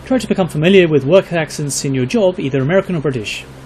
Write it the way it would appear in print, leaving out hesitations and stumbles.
Try to become familiar with work accents in your job, either American or British.